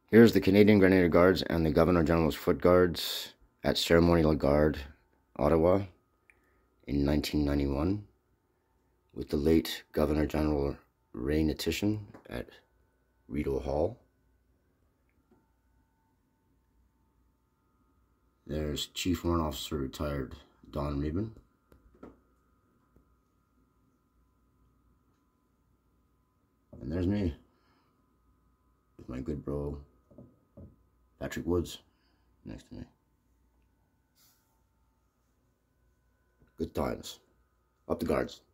Here's the Canadian Grenadier Guards and the Governor General's Foot Guards at Ceremonial Guard, Ottawa, in 1991, with the late Governor General Hnatyshyn at Rideau Hall. There's Chief Warrant Officer Retired Don Reibin. And there's me, with my good bro, Patrick Woods, next to me. Good times. Up the Guards.